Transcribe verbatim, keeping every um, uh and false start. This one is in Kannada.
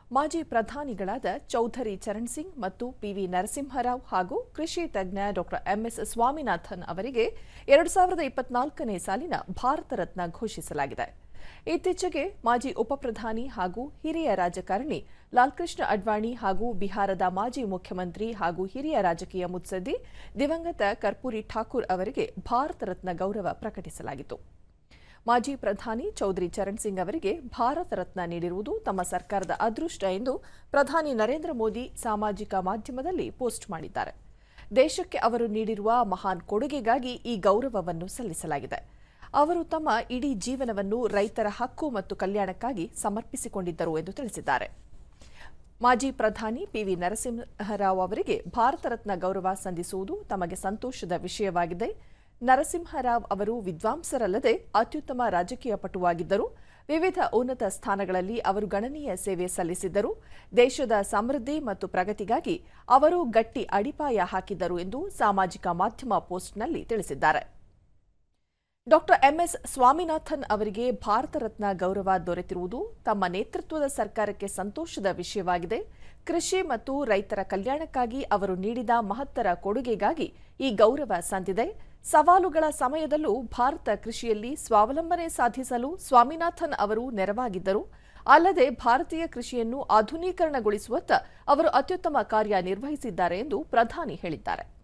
ಮಾಜಿ ಪ್ರಧಾನಿಗಳಾದ ಚೌಧರಿ ಚರಣ್ ಸಿಂಗ್ ಮತ್ತು ಪಿವಿ ನರಸಿಂಹರಾವ್ ಹಾಗೂ ಕೃಷಿ ತಜ್ಞ ಡಾಕ್ಟರ್ ಎಂಎಸ್ ಸ್ವಾಮಿನಾಥನ್ ಅವರಿಗೆ ಎರಡು ಸಾವಿರದ ಇಪ್ಪತ್ನಾಲ್ಕನೇ ಸಾಲಿನ ಭಾರತ ರತ್ನ ಘೋಷಿಸಲಾಗಿದೆ. ಇತ್ತೀಚೆಗೆ ಮಾಜಿ ಉಪಪ್ರಧಾನಿ ಹಾಗೂ ಹಿರಿಯ ರಾಜಕಾರಣಿ ಲಾಲ್ಕೃಷ್ಣ ಅಡ್ವಾಣಿ ಹಾಗೂ ಬಿಹಾರದ ಮಾಜಿ ಮುಖ್ಯಮಂತ್ರಿ ಹಾಗೂ ಹಿರಿಯ ರಾಜಕೀಯ ಮುತ್ಸದ್ದಿ ದಿವಂಗತ ಕರ್ಪೂರಿ ಠಾಕೂರ್ ಅವರಿಗೆ ಭಾರತ ರತ್ನ ಗೌರವ ಪ್ರಕಟಿಸಲಾಗಿತ್ತು. ಮಾಜಿ ಪ್ರಧಾನಿ ಚೌಧರಿ ಚರಣ್ ಸಿಂಗ್ ಅವರಿಗೆ ಭಾರತ ರತ್ನ ನೀಡಿರುವುದು ತಮ್ಮ ಸರ್ಕಾರದ ಅದೃಷ್ಟ ಎಂದು ಪ್ರಧಾನಿ ನರೇಂದ್ರ ಮೋದಿ ಸಾಮಾಜಿಕ ಮಾಧ್ಯಮದಲ್ಲಿ ಪೋಸ್ಟ್ ಮಾಡಿದ್ದಾರೆ. ದೇಶಕ್ಕೆ ಅವರು ನೀಡಿರುವ ಮಹಾನ್ ಕೊಡುಗೆಗಾಗಿ ಈ ಗೌರವವನ್ನು ಸಲ್ಲಿಸಲಾಗಿದೆ. ಅವರು ತಮ್ಮ ಇಡೀ ಜೀವನವನ್ನು ರೈತರ ಹಕ್ಕು ಮತ್ತು ಕಲ್ಯಾಣಕ್ಕಾಗಿ ಸಮರ್ಪಿಸಿಕೊಂಡಿದ್ದರು ಎಂದು ತಿಳಿಸಿದ್ದಾರೆ. ಮಾಜಿ ಪ್ರಧಾನಿ ಪಿವಿ ನರಸಿಂಹರಾವ್ ಅವರಿಗೆ ಭಾರತ ರತ್ನ ಗೌರವ ಸಂದಿಸುವುದು ತಮಗೆ ಸಂತೋಷದ ವಿಷಯವಾಗಿದೆ. ನರಸಿಂಹರಾವ್ ಅವರು ವಿದ್ವಾಂಸರಲ್ಲದೆ ಅತ್ಯುತ್ತಮ ರಾಜಕೀಯ ಪಟುವಾಗಿದ್ದರು. ವಿವಿಧ ಉನ್ನತ ಸ್ಥಾನಗಳಲ್ಲಿ ಅವರು ಗಣನೀಯ ಸೇವೆ ಸಲ್ಲಿಸಿದ್ದರು. ದೇಶದ ಸಮೃದ್ಧಿ ಮತ್ತು ಪ್ರಗತಿಗಾಗಿ ಅವರು ಗಟ್ಟಿ ಅಡಿಪಾಯ ಹಾಕಿದ್ದರು ಎಂದು ಸಾಮಾಜಿಕ ಮಾಧ್ಯಮ ಪೋಸ್ಟ್ನಲ್ಲಿ ತಿಳಿಸಿದ್ದಾರೆ. ಡಾಕ್ಟರ್ ಎಂಎಸ್ ಸ್ವಾಮಿನಾಥನ್ ಅವರಿಗೆ ಭಾರತ ರತ್ನ ಗೌರವ ದೊರೆತಿರುವುದು ತಮ್ಮ ನೇತೃತ್ವದ ಸರ್ಕಾರಕ್ಕೆ ಸಂತೋಷದ ವಿಷಯವಾಗಿದೆ. ಕೃಷಿ ಮತ್ತು ರೈತರ ಕಲ್ಯಾಣಕ್ಕಾಗಿ ಅವರು ನೀಡಿದ ಮಹತ್ತರ ಕೊಡುಗೆಗಾಗಿ ಈ ಗೌರವ ಸಂದಿದೆ. ಸವಾಲುಗಳ ಸಮಯದಲ್ಲೂ ಭಾರತ ಕೃಷಿಯಲ್ಲಿ ಸ್ವಾವಲಂಬನೆ ಸಾಧಿಸಲು ಸ್ವಾಮಿನಾಥನ್ ಅವರು ನೆರವಾಗಿದ್ದರು. ಅಲ್ಲದೆ ಭಾರತೀಯ ಕೃಷಿಯನ್ನು ಆಧುನೀಕರಣಗೊಳಿಸುವತ್ತ ಅವರು ಅತ್ಯುತ್ತಮ ಕಾರ್ಯ ನಿರ್ವಹಿಸಿದ್ದಾರೆ ಎಂದು ಪ್ರಧಾನಿ ಹೇಳಿದ್ದಾರೆ.